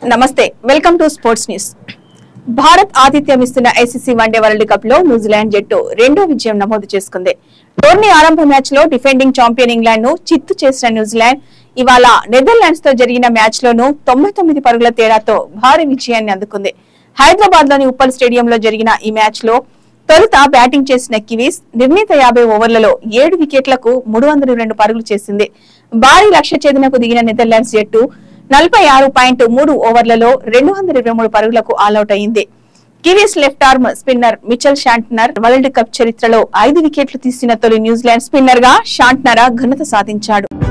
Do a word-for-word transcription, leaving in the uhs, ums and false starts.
నమస్తే welcome to sports news. Bharat ఆతిథ్యం ఇస్తున్న ఐసీసీ వన్డే వరల్డ్ కప్ లో న్యూజిలాండ్ జట్టు రెండో విజయం నమోదు చేసుకుంది। టోర్నీ ఆరంభ మ్యాచ్ లో డిఫెండింగ్ ఛాంపియన్ ఇంగ్లాండ్ ను చిత్తు చేసిన న్యూజిలాండ్ ఇవాళ నెదర్లాండ్స్ తో జరిగిన మ్యాచ్ లోనూ తొంభై తొమ్మిది పరుగుల తేడాతో భారీ విజయాన్ని అందుకుంది। హైదరాబాద్ లోని ఉప్పల్ స్టేడియంలో జరిగిన ఈ మ్యాచ్ లో తొలుత బ్యాటింగ్ చేసిన కివీస్ నిర్ణీత యాభై ఓవర్లలో ఏడు వికెట్లకు మూడు వందల రెండు పరుగులు చేసింది। భారీ లక్ష్య ఛేదనకు దిగిన నెదర్లాండ్స్ జట్టు నలభై ఆరు పాయింట్ మూడు ఓవర్లలో రెండు వందల ఇరవై మూడు పరుగులకు ఆల్అౌట్ అయింది। Kiwis left arm spinner Mitchell Santner World Cup చరిత్రలో ఐదు వికెట్లు తీసిన తొలి న్యూజిలాండ్ స్పిన్నర్ గా షాంట్నర్ ఘనత సాధించాడు।